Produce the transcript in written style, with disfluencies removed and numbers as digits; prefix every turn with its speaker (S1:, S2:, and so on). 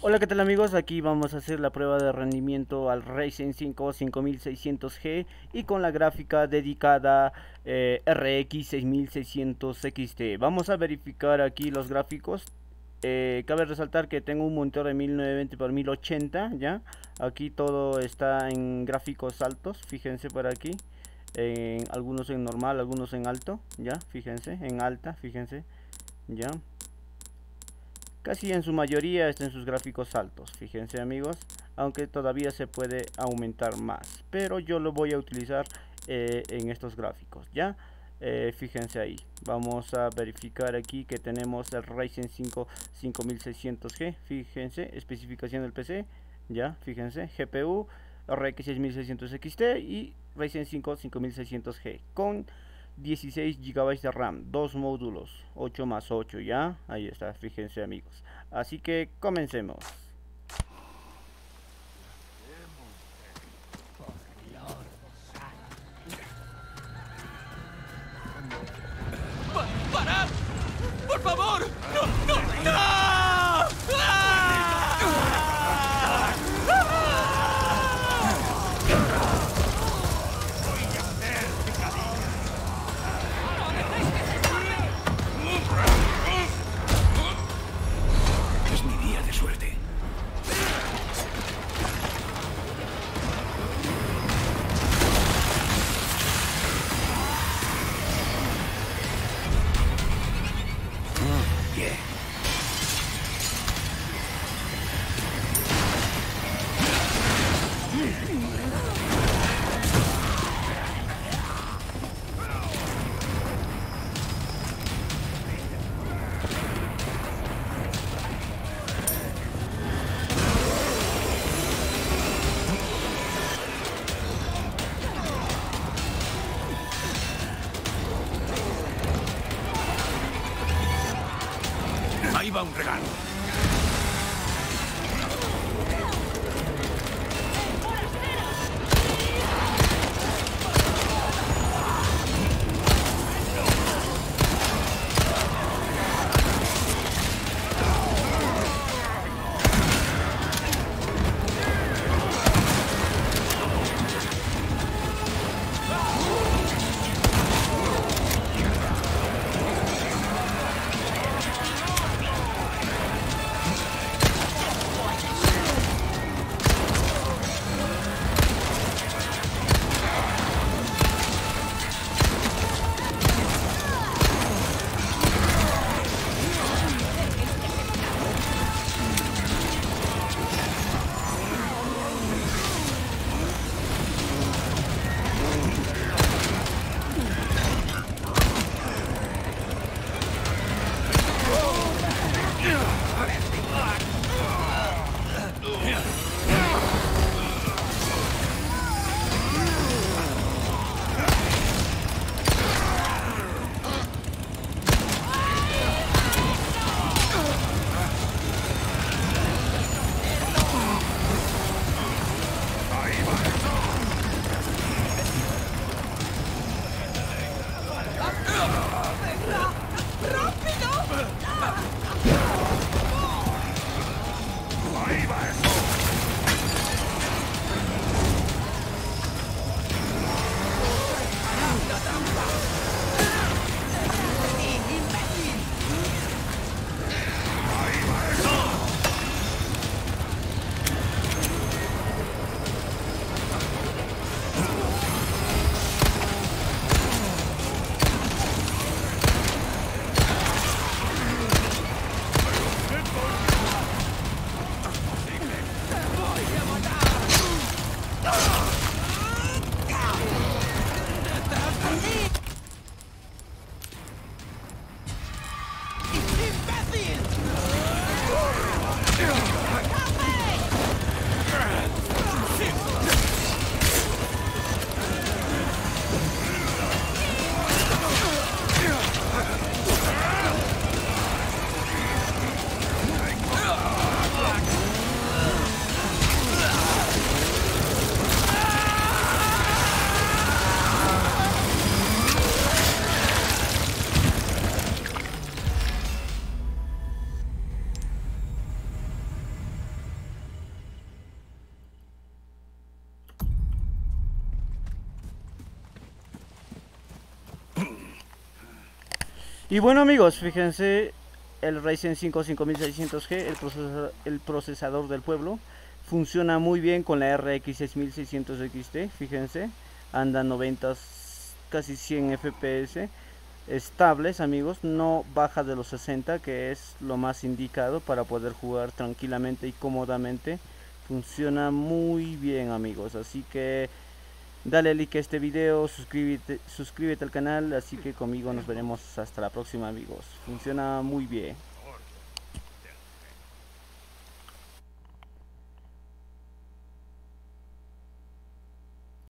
S1: Hola, ¿qué tal amigos? Aquí vamos a hacer la prueba de rendimiento al Ryzen 5 5600G y con la gráfica dedicada RX 6600 XT. Vamos a verificar aquí los gráficos. Cabe resaltar que tengo un monitor de 1920 por 1080, ¿ya? Aquí todo está en gráficos altos, fíjense por aquí. Algunos en normal, algunos en alto, ¿ya? Fíjense, en alta, fíjense, ¿ya? Casi en su mayoría está en sus gráficos altos, fíjense amigos, aunque todavía se puede aumentar más, pero yo lo voy a utilizar en estos gráficos, ¿ya? Fíjense ahí, vamos a verificar aquí que tenemos el Ryzen 5 5600G, fíjense, especificación del PC, ya, fíjense, GPU, RX 6600 XT y Ryzen 5 5600G con 16 GB de RAM, dos módulos, 8 más 8, ya, ahí está, fíjense amigos. Así que comencemos.
S2: ¡Parad! ¡Por favor! ¡No! ¡No! ¡No! ¡Ah!
S3: Es mi día de suerte. Bien. Ahí va un regalo.
S1: Y bueno amigos, fíjense, el Ryzen 5 5600G, el procesador del pueblo, funciona muy bien con la RX 6600 XT, fíjense, anda 90, casi 100 FPS, estables amigos, no baja de los 60, que es lo más indicado para poder jugar tranquilamente y cómodamente. Funciona muy bien amigos, así que dale like a este video, suscríbete al canal, así que conmigo nos veremos hasta la próxima amigos. Funciona muy bien.